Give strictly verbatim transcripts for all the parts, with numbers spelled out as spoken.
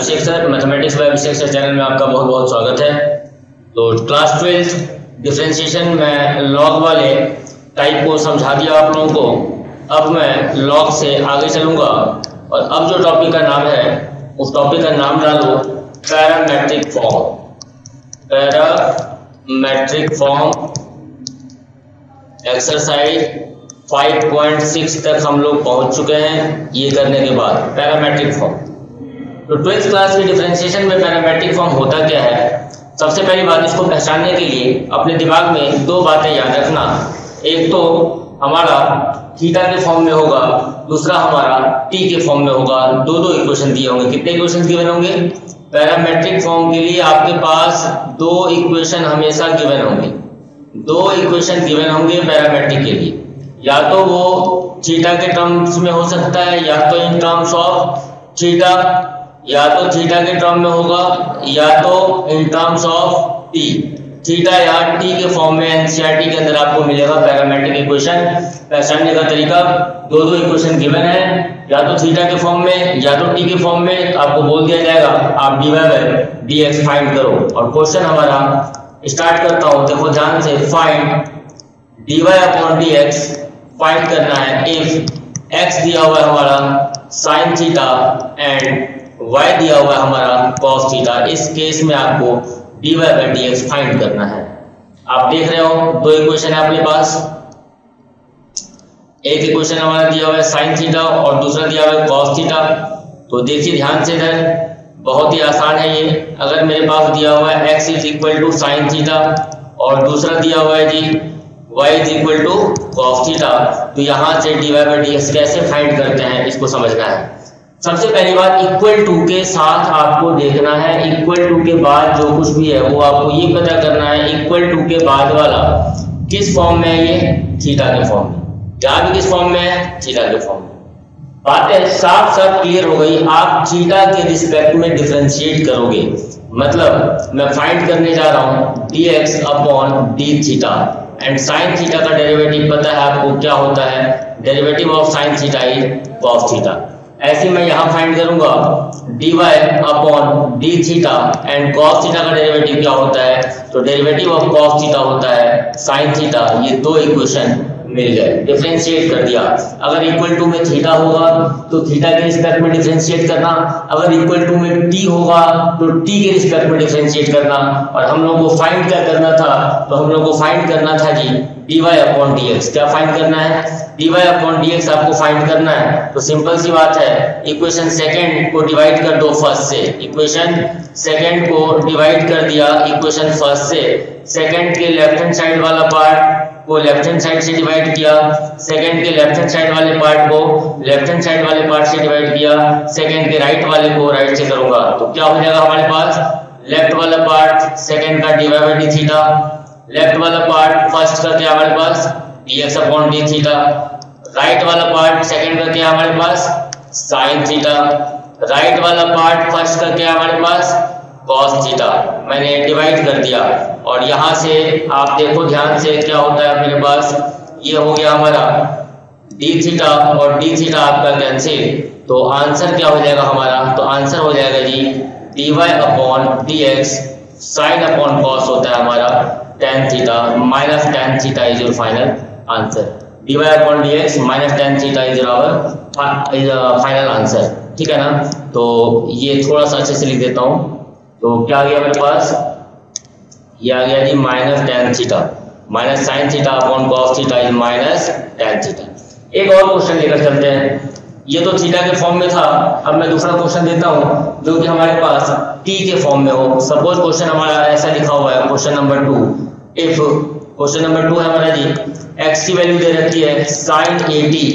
Abhishek sir, mathematics by Abhishek sir channel में आपका बहुत बहुत स्वागत है। तो क्लास ट्वेल्थ डिफरेंशिएशन में लॉग वाले टाइप को समझा दिया आप लोगों को। अब मैं लॉग से आगे चलूँगा और अब जो टॉपिक का नाम है उस टॉपिक का नाम डालो parametric form. Parametric form exercise five point six तक हम लोग पहुंच चुके हैं। ये करने के बाद पैरामेट्रिक फॉर्म, तो ट्वेल्थ क्लास के डिफरेंशिएशन में पैरामेट्रिक फॉर्म होता क्या है। सबसे पहली बात, इसको पहचानने के लिए अपने दिमाग में दो बातें याद रखना। एक तो हमारा थीटा के फॉर्म में होगा, दूसरा हमारा टी के फॉर्म में होगा। दो दो इक्वेशन दिए होंगे। कितने इक्वेशन गिवन होंगे? पैरामेट्रिक फॉर्म के लिए आपके पास दो इक्वेशन हमेशा गिवन होंगे। दो इक्वेशन गिवन होंगे पैरामेट्रिक के लिए, या तो वो थीटा के टर्म्स में हो सकता है, या तो इन टर्म्स ऑफ थीटा, या तो थीटा के टर्म में होगा, या तो in terms of T. Theta या टी के फॉर्म में एनसीईआरटी के अंदर आपको मिलेगा पैरामेट्रिक इक्वेशन। पहचानने का तरीका, दो दो इक्वेशन गिवन है, या तो थीटा के फॉर्म में या तो टी के फॉर्म में। आपको बोल दिया जाएगा आप D Y by D X find करो। और क्वेश्चन हमारा स्टार्ट करता हूं, देखो ध्यान से। Find D Y upon D X find करना है इफ एक्स दिया हुआ है हमारा साइन थीटा एंड y दिया हुआ है हमारा cos थीटा। इस केस में आपको dy by D X find करना है। आप देख रहे हो दो इक्वेशन है अपने पास। एक इक्वेशन हमारा दिया हुआ है sin थीटा और दूसरा दिया हुआ है cos थीटा। तो देखिए ध्यान से इधर, बहुत ही आसान है ये। अगर मेरे पास दिया हुआ है x is equal to sine theta और दूसरा दिया हुआ है जी y is equal to cos theta, तो यहाँ से dy बाई डी एक्स कैसे फाइंड करते हैं इसको समझना है। सबसे पहली बात, इक्वल टू के साथ आपको देखना है। इक्वल टू के बाद जो कुछ भी है वो आपको ये पता करना है इक्वल टू के बाद वाला किस फॉर्म में है। ये थीटा के फॉर्म में, यहाँ भी किस फॉर्म में है? थीटा के फॉर्म में। बातें साफ साफ क्लियर हो गई। आप थीटा के रिस्पेक्ट में डिफरेंशिएट करोगे, मतलब मैं फाइंड करने जा रहा हूँ D X upon D theta and sine theta का डेरिवेटिव पता है आपको क्या होता है। Derivative of sine theta is cos theta. ऐसे मैं यहाँ फाइंड करूंगा dy upon D theta and cos theta का डेरिवेटिव क्या होता है। तो डेरिवेटिव ऑफ cos थीटा होता है sin थीटा। ये दो इक्वेशन मिल गए, डिफरेंशिएट कर दिया। अगर इक्वल टू में थीटा होगा तो थीटा के रिस्पेक्ट में डिफरेंशिएट करना, अगर इक्वल टू में t होगा तो t के रिस्पेक्ट में डिफरेंशिएट करना। और हम लोग को फाइंड क्या करना था? तो हम लोग को फाइंड करना था जी dy अपॉन डी एक्स। क्या फाइंड करना है? dy अपॉन डी एक्स आपको फाइंड करना है। तो सिंपल सी बात है, इक्वेशन सेकंड को डिवाइड कर दो फर्स्ट से। इक्वेशन सेकंड को डिवाइड कर दिया इक्वेशन फर्स्ट से। सेकंड के लेफ्ट हैंड साइड वाला पार्ट को लेफ्ट हैंड साइड से डिवाइड किया, सेकंड के लेफ्ट हैंड साइड वाले पार्ट को लेफ्ट हैंड साइड वाले पार्ट से डिवाइड किया, सेकंड के राइट वाले को राइट से करूंगा। तो क्या हो जाएगा हमारे पास? लेफ्ट वाला पार्ट सेकंड का dy by D theta, left वाला पार्ट फर्स्ट का क्या हमारे पास dx upon D theta, right वाला पार्ट सेकंड का क्या हमारे पास साइन थीटा, राइट वाला पार्ट फर्स्ट का क्या हमारे पास cos थीटा। मैंने डिवाइड कर दिया और यहाँ से आप देखो ध्यान से क्या होता है मेरे पास। ये हो गया हमारा d थीटा और d थीटा आपका कैंसिल। तो आंसर क्या हो जाएगा हमारा? तो आंसर हो जाएगा जी dy upon D X sine upon cos होता है हमारा tan theta minus tan theta is your final answer. dy upon D X minus tan theta is your final answer. ठीक है ना? तो ये थोड़ा सा अच्छे से लिख देता हूँ। तो क्या आ गया मेरे पास? ये आ गया जी minus tan theta minus sine theta upon cos theta is minus tan theta. एक और क्वेश्चन लेकर चलते हैं। ये तो थीटा के फॉर्म में था। अब मैं दूसरा क्वेश्चन देता हूँ जो कि हमारे पास टी के फॉर्म में हो। सपोज क्वेश्चन हमारा ऐसा लिखा हुआ है, question number two. If question number two है हमारा जी, x की वैल्यू दे रखी है साइन एटी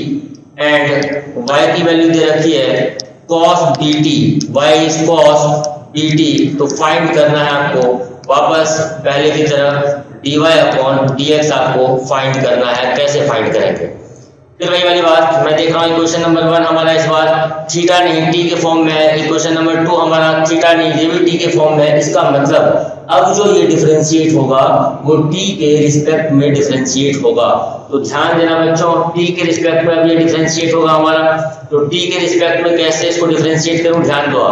एंड y की वैल्यू दे रखी है cos dt, y is cos dt। तो फाइंड करना है आपको वापस पहले की तरह dy अपॉन dx आपको फाइंड करना है। कैसे फाइंड करेंगे? फिर वही वाली बात, मैं देख रहा हूँ इक्वेशन नंबर वन हमारा इस बार थीटा नहीं टी के फॉर्म में है। इक्वेशन नंबर टू हमारा थीटा नहीं ये भी टी के फॉर्म में है। इसका मतलब अब जो ये डिफरेंशिएट होगा वो टी के रिस्पेक्ट में डिफरेंशिएट होगा। तो ध्यान देना बच्चों, टी के रिस्पेक्ट में अब ये डिफरेंशिएट होगा हमारा। तो टी के रिस्पेक्ट में कैसे इसको डिफरेंशिएट करूँ, ध्यान दो आप।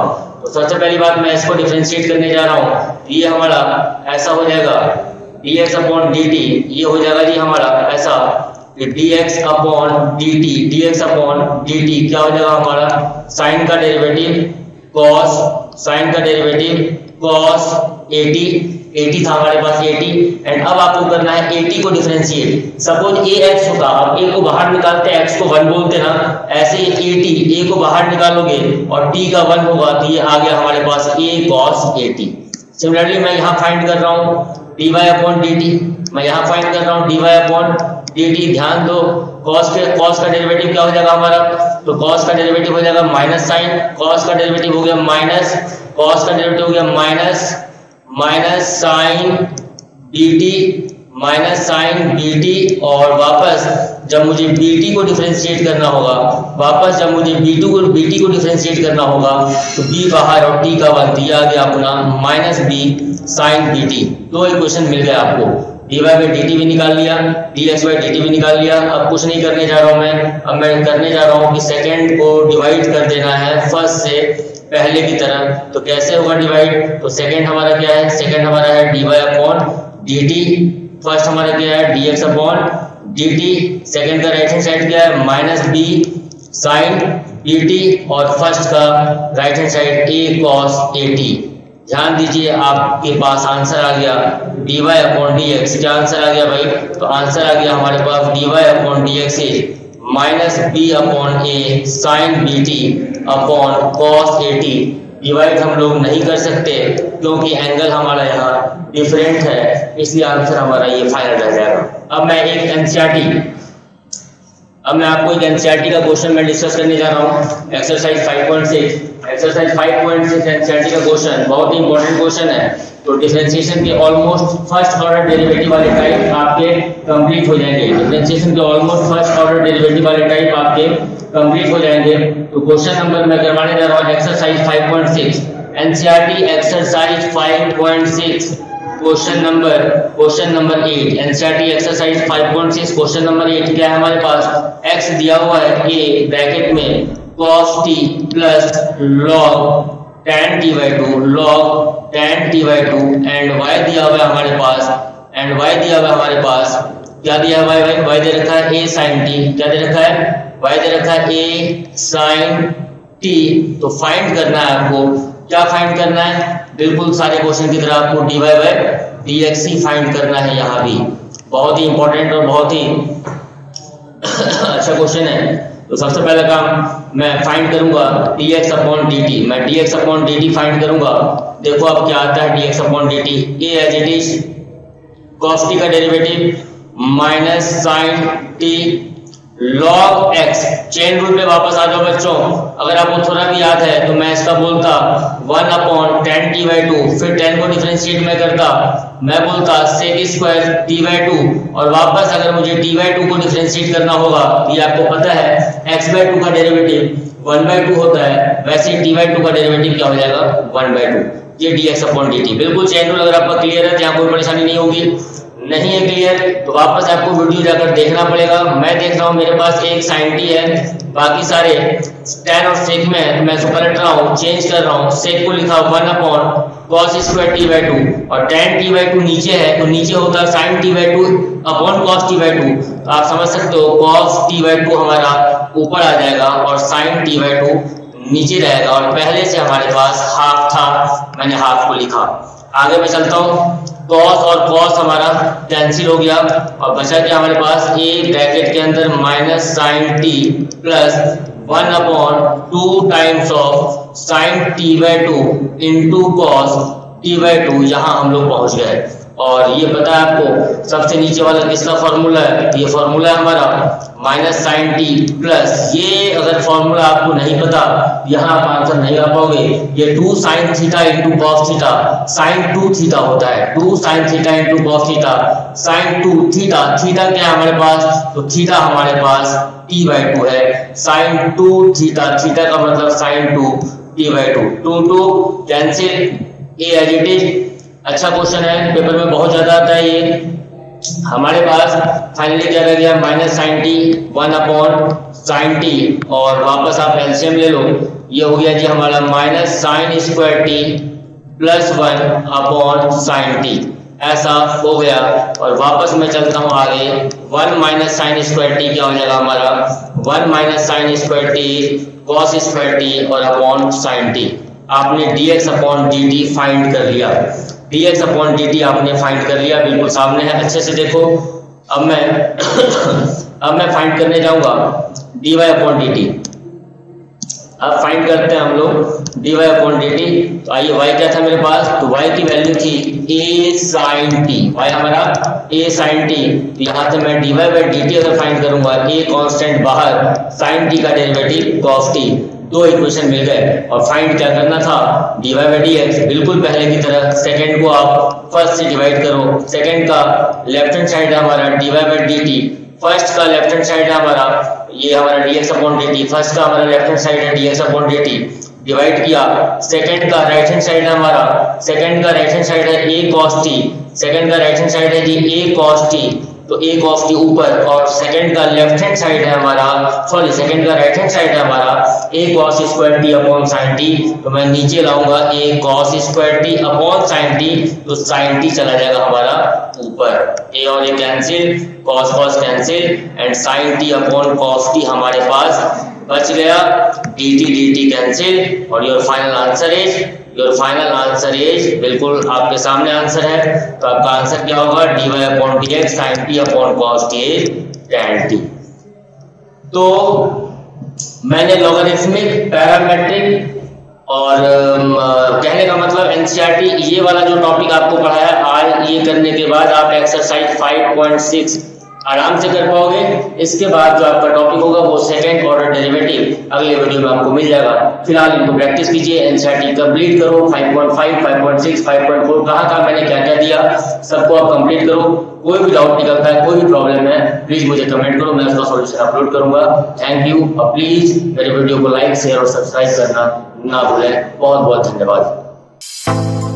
तो सबसे पहली बात मैं इसको डिफरेंशिएट करने जा रहा हूँ, ये हमारा ऐसा हो जाएगा D X upon D T, ये हो जाएगा जी हमारा ऐसा D X upon D T, D X upon D T क्या हो जाएगा हमारा साइन का डेरिवेटिव कॉस, साइन का डेरिवेटिव कॉस एटी, एटी था हमारे पास एटी, एंड अब आपको करना है एटी को डिफरेंशिएट। सपोज ए एक्स होता, अब ए को बाहर निकालते हैं, एक्स को वन बोलते ना, ऐसे एटी ए को बाहर निकालोगे और टी का वन होगा तो ये आ गया हमारे पास ए कॉस एटी। सिमिलरली मैं यहाँ फाइंड कर रहा हूँ D Y upon D T, मैं यहाँ फाइंड कर रहा हूँ D Y upon D T. ध्यान दो कॉस के कॉस का डेरिवेटिव क्या हो जाएगा हमारा, तो कॉस का डेरिवेटिव हो जाएगा माइनस साइन, कॉस का डेरिवेटिव हो गया माइनस, कॉस का डेरिवेटिव हो गया minus minus sine D T, minus sine D T, और वापस जब मुझे bt को डिफरेंशिएट करना होगा, वापस जब मुझे b2 को bt को डिफरेंशिएट करना होगा तो b बाहर और t का वन दिया गया अपना माइनस बी साइन bt। दो इक्वेशन मिल गए आपको, dy बाई dt भी निकाल लिया, dx बाई dt भी निकाल लिया। अब कुछ नहीं करने जा रहा हूं मैं, अब मैं करने जा रहा हूं कि सेकेंड को डिवाइड कर देना है फर्स्ट से पहले की तरह। तो कैसे होगा डिवाइड, तो सेकेंड हमारा क्या है, सेकेंड हमारा है dy अपॉन dt, फर्स्ट हमारा क्या है dx अपॉन dt, सेकेंड का राइट हैंड साइड क्या है माइनस बी साइन dt, और फर्स्ट का right hand side a cos a t. ध्यान दीजिए आपके पास आंसर आ गया dy अपॉन dx। क्या आंसर आ गया भाई, तो आंसर आ गया हमारे पास dy upon dx is minus b upon a sine b t upon cos a t. Divide हम लोग नहीं कर सकते क्योंकि एंगल हमारा यहाँ डिफरेंट है, इसलिए आंसर हमारा ये फाइनल रह जाएगा। अब मैं एक एनसीईआरटी अब मैं आपको एक एनसीईआरटी का क्वेश्चन मैं डिस्कस करने जा रहा हूँ, exercise five point six. Exercise five point six NCERT का क्वेश्चन बहुत ही इंपॉर्टेंट क्वेश्चन है। तो डिफरेंशिएशन के ऑलमोस्ट फर्स्ट ऑर्डर डेरिवेटिव वाले टाइप आपके कंप्लीट हो जाएंगे। डिफरेंशिएशन के ऑलमोस्ट फर्स्ट ऑर्डर डेरिवेटिव वाले टाइप आपके कंप्लीट हो जाएंगे। तो क्वेश्चन नंबर मैं करवाने जा रहा हूँ exercise five point six, NCERT exercise five point six, question number question number eight. NCERT exercise five point six question number eight क्या है हमारे पास, x दिया हुआ है a ब्रैकेट में cos t plus log tan t by two, log tan t by two, and y दिया हुआ है हमारे पास, एंड y दिया हुआ है हमारे पास, क्या दिया हुआ है भाई, y दे रखा है a sin t, क्या दे रखा है, y दे रखा है a sin t। तो फाइंड करना है आपको, क्या फाइंड करना है, बिल्कुल सारे क्वेश्चन की तरह आपको dy बाई dx ही फाइंड करना है। यहाँ भी बहुत ही इंपॉर्टेंट और बहुत ही अच्छा क्वेश्चन है। तो सबसे पहला काम मैं फाइंड करूंगा dx अपॉन dt, मैं dx अपॉन dt फाइंड करूंगा। देखो अब क्या आता है dx upon dt, a as it is cos t का derivative minus sine t log x। Chain rule पे वापस आ जाओ बच्चों, अगर आपको थोड़ा भी याद है तो मैं इसका बोलता one upon tan t by two, फिर टेन को डिफरेंशिएट में करता, मैं बोलता sec square t by two, और वापस अगर मुझे टी बाई टू को डिफरेंशिएट करना होगा, ये आपको पता है x बाई टू का डेरिवेटिव वन बाई टू होता है, वैसे टी बाई टू का डेरिवेटिव क्या हो जाएगा वन बाई टू। ये dx अपॉन dt बिल्कुल चेन रूल अगर आपका क्लियर है तो यहाँ कोई परेशानी नहीं होगी। नहीं है क्लियर तो वापस आपको वीडियो जाकर देखना पड़ेगा। मैं देख रहा हूँ मेरे पास एक साइन टी है, बाकी सारे tan और सेक में है, तो मैं इसको पलट रहा हूँ, चेंज कर रहा हूँ। सेक को लिखा one upon cos square t by two, और tan टी बाई टू नीचे है तो नीचे होता है sine t by two upon cos t by two. तो आप समझ सकते हो cos टी बाई टू हमारा ऊपर आ जाएगा और साइन टी बाई टू नीचे रहेगा, और पहले से हमारे पास हाफ था, मैंने हाफ को लिखा। आगे मैं चलता हूँ, cos और cos हमारा कैंसिल हो गया और बचा क्या हमारे पास, a ब्रैकेट के अंदर minus sine t plus one upon two times of sine t by two into cos t by two. यहाँ हम लोग पहुंच गए, और ये पता है आपको सबसे नीचे वाला किसका फॉर्मूला है, ये फॉर्मूला है हमारा माइनस साइन टी प्लस, ये अगर फॉर्मूला आपको नहीं पता यहाँ आप आंसर नहीं आ पाओगे। ये two sine theta into cos theta, sine two theta होता है, two sine theta into cos theta, sine two theta, theta क्या है हमारे पास, तो थीटा हमारे पास टी बाई टू है, साइन टू थीटा, थीटा का मतलब sine two t by two, two two cancel, a as it is. अच्छा क्वेश्चन है, पेपर में बहुत ज्यादा आता है ये। हमारे पास फाइनली क्या रह गया, minus sine t one upon sine t, और वापस आप एलसीएम ले लो, ये हो गया जी हमारा minus sine square t plus one upon sine t, ऐसा हो गया। और वापस मैं चलता हूँ आगे, one minus sine square t क्या हो जाएगा हमारा, one minus sine square t cos square t और अपॉन साइन टी। आपने dx अपॉन dt फाइंड कर लिया, dx अपॉन dt आपने फाइंड कर लिया, बिल्कुल सामने है, अच्छे से देखो। अब मैं अब मैं फाइंड करने जाऊंगा dy अपॉन dt। अब फाइंड करते हैं हम लोग dy अपॉन dt। तो आइए y क्या था मेरे पास, तो y की वैल्यू थी a sin t, y हमारा a sin t। तो यहाँ से मैं dy बाई dt अगर फाइंड करूंगा, a कांस्टेंट बाहर, sin t का डेरिवेटिव cos t, दो इक्वेशन मिल गए। और फाइंड क्या करना था, dy बाई dx, बिल्कुल पहले की तरह सेकंड को आप फर्स्ट से डिवाइड करो। सेकंड का लेफ्ट हैंड साइड है हमारा dy बाई dt, फर्स्ट का लेफ्ट हैंड साइड है हमारा ये हमारा dx अपॉन dt, फर्स्ट का हमारा लेफ्ट हैंड साइड है dx अपॉन dt, डिवाइड किया। सेकंड का राइट हैंड साइड है हमारा, सेकंड का राइट हैंड साइड है a cos t, सेकंड का राइट हैंड साइड है जी a cos t, तो a cos t ऊपर, और सेकंड का लेफ्ट हैंड साइड है हमारा, सॉरी सेकंड का राइट हैंड साइड है हमारा a cos square t upon sin t, तो मैं नीचे लाऊंगा a cos square t upon sin t, तो sin t चला जाएगा हमारा ऊपर, a और a cancel, cos cos cancel and sin t upon cos t हमारे पास बच गया, dt dt कैंसिल, और your final answer is your final answer is बिल्कुल आपके सामने आंसर है। तो आपका आंसर क्या होगा, dy upon dx sin t upon cos t is tan t। तो मैंने लॉगरिथमिक, पैरामेट्रिक और uh, कहने का मतलब एनसीईआरटी ये वाला जो टॉपिक आपको पढ़ाया आज, ये करने के बाद आप एक्सरसाइज फाइव पॉइंट सिक्स आराम से कर पाओगे। इसके बाद जो आपका टॉपिक होगा वो सेकंड ऑर्डर डेरिवेटिव अगले वीडियो में आपको मिल जाएगा। फिलहाल इनको प्रैक्टिस कीजिए, एनसीईआरटी कंप्लीट करो, five point five, five point six, five point four कहाँ कहाँ मैंने क्या क्या दिया सबको आप कंप्लीट करो। कोई भी डाउट निकलता है, कोई भी प्रॉब्लम है, प्लीज मुझे कमेंट करो, मैं उसका सॉल्यूशन अपलोड करूंगा। थैंक यू, और प्लीज मेरे वीडियो को लाइक शेयर और सब्सक्राइब करना ना भूलें। बहुत बहुत धन्यवाद।